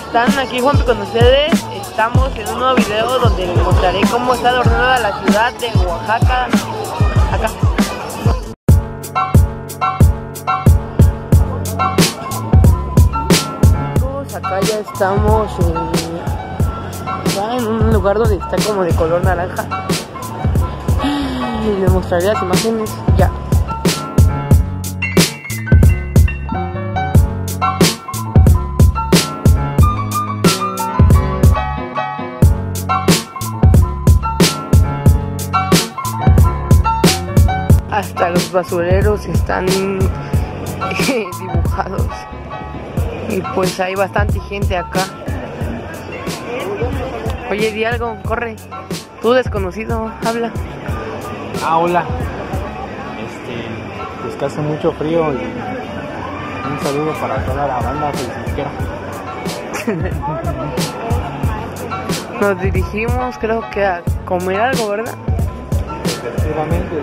están? Aquí Juanpi con ustedes. Estamos en un nuevo video donde les mostraré cómo está adornada la ciudad de Oaxaca. Acá. Acá ya estamos en un lugar donde está como de color naranja. Y les mostraré las imágenes ya. Hasta los basureros están dibujados. Y pues hay bastante gente acá. Oye, di algo, corre. Tú desconocido, habla. Hola. Pues que hace mucho frío y un saludo para toda la banda facebookera. Nos dirigimos, creo que a comer algo, ¿verdad? Efectivamente.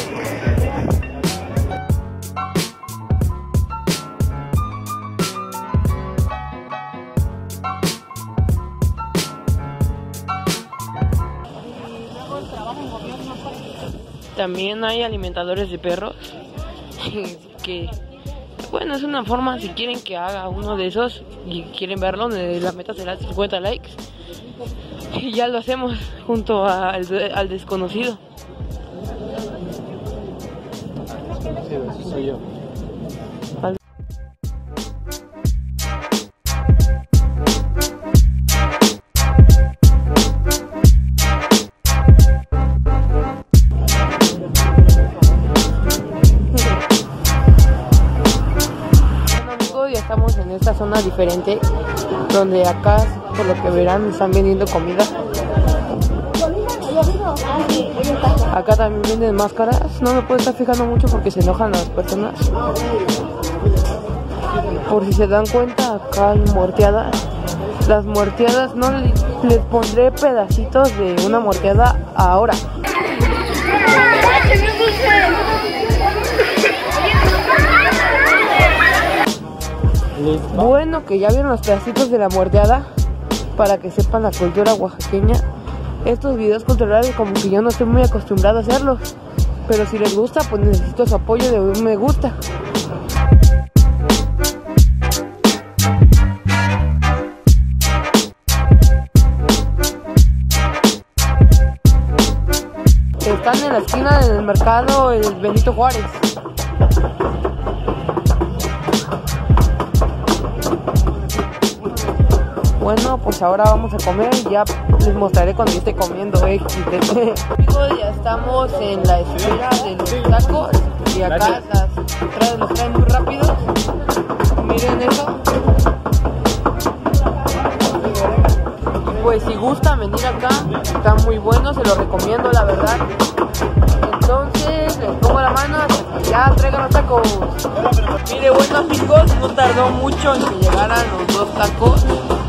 También hay alimentadores de perros que, bueno, es una forma, si quieren que haga uno de esos y quieren verlo, la meta será 50 likes y ya lo hacemos junto al desconocido. Sí, eso soy yo. Ya estamos en esta zona diferente donde acá, por lo que verán, están vendiendo comida. Acá también venden máscaras. No me puedo estar fijando mucho porque se enojan las personas. Por si se dan cuenta, acá hay muerteadas. Las muerteadas, no les pondré pedacitos de una muerteada ahora. Bueno, que ya vieron los pedacitos de la muerteada para que sepan la cultura oaxaqueña. Estos videos culturales como que yo no estoy muy acostumbrado a hacerlos, pero si les gusta, pues necesito su apoyo de un me gusta. Están en la esquina del mercado el Benito Juárez. Bueno, pues ahora vamos a comer y ya les mostraré cuando yo esté comiendo. Amigos, ya estamos en la espera de los tacos y acá los traen muy rápido. Miren eso. Pues si gustan venir acá, está muy bueno, se lo recomiendo la verdad. Entonces les pongo la mano, ya traigan los tacos. Mire, bueno amigos, no tardó mucho en que llegaran los dos tacos.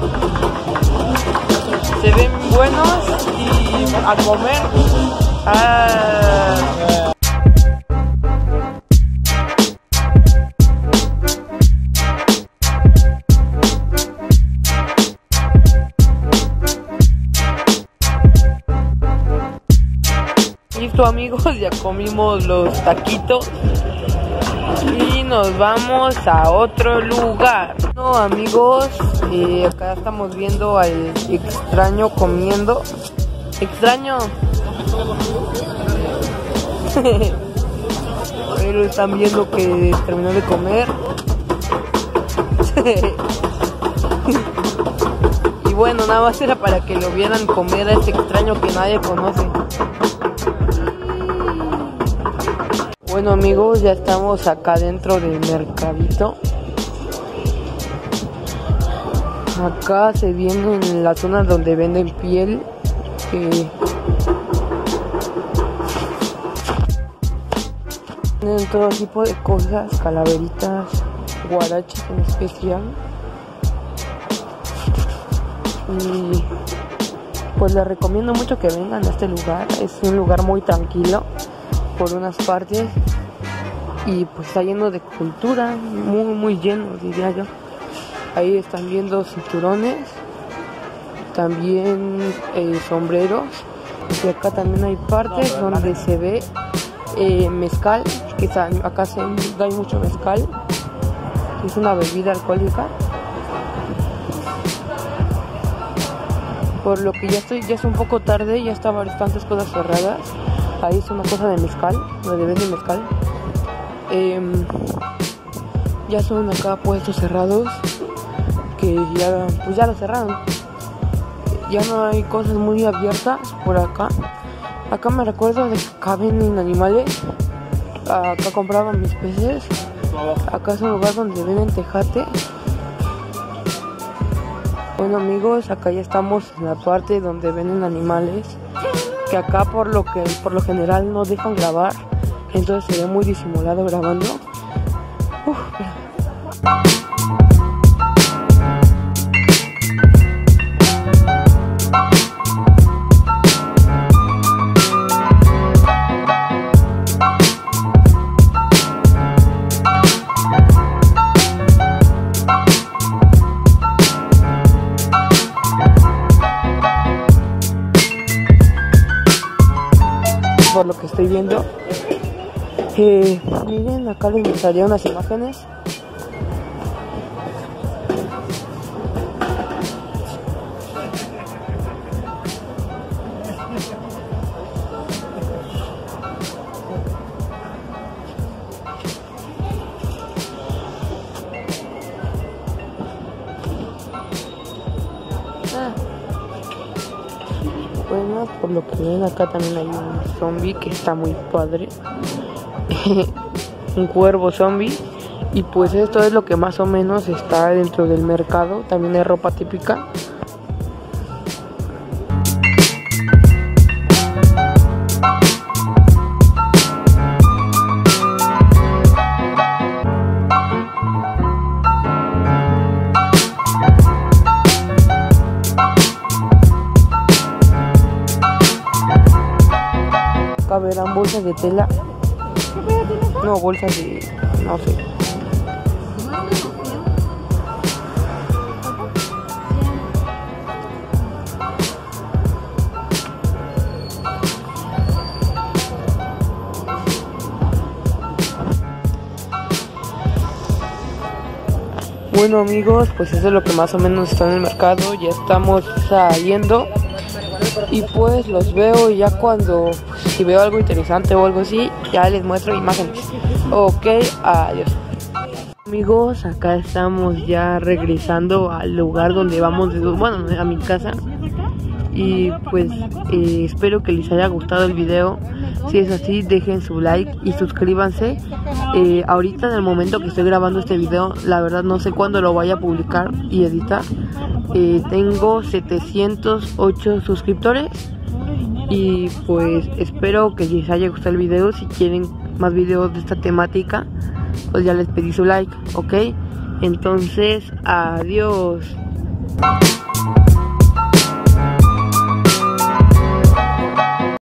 Se ven buenos y a comer. Listo amigos, ya comimos los taquitos y nos vamos a otro lugar. No amigos, acá estamos viendo al extraño comiendo. Extraño. Pero están viendo que terminó de comer. Y bueno, nada más era para que lo vieran comer a este extraño que nadie conoce. Bueno amigos, ya estamos acá dentro del mercadito. Acá se viene en la zona donde venden piel. Tienen todo tipo de cosas, calaveritas, guaraches en especial. Y pues les recomiendo mucho que vengan a este lugar. Es un lugar muy tranquilo por unas partes y pues está lleno de cultura, muy lleno diría yo. Ahí están viendo cinturones, también sombreros. Y acá también hay partes donde se ve mezcal, que acá hay mucho mezcal, es una bebida alcohólica. Por lo que ya es un poco tarde, ya estaban bastantes cosas cerradas. Ahí es una cosa de mezcal, donde venden mezcal. Ya son acá puestos cerrados, que ya lo cerraron. Ya no hay cosas muy abiertas por acá. Acá me recuerdo de que acá venden animales. Acá compraba mis peces. Acá es un lugar donde venden tejate. Bueno amigos, acá ya estamos en la parte donde venden animales, que acá por lo general no dejan grabar, entonces se ve muy disimulado grabando. Por lo que estoy viendo, miren, acá les mostraría unas imágenes. Bueno, por lo que ven acá también hay un zombie que está muy padre. Un cuervo zombie. Y pues esto es lo que más o menos está dentro del mercado. También hay ropa típica. Acá verán bolsas de tela. No, bolsas de... no sé. Bueno amigos, pues eso es lo que más o menos está en el mercado. Ya estamos saliendo. Y pues los veo ya cuando, si veo algo interesante o algo así, ya les muestro imágenes. Ok, adiós. Amigos, acá estamos ya regresando al lugar donde vamos, bueno, a mi casa. Y pues espero que les haya gustado el video. Si es así, dejen su like y suscríbanse. Ahorita en el momento que estoy grabando este video, la verdad no sé cuándo lo vaya a publicar y editar. Tengo 708 suscriptores. Y pues espero que les haya gustado el video. Si quieren más videos de esta temática, pues ya les pedí su like, ok. Entonces, adiós.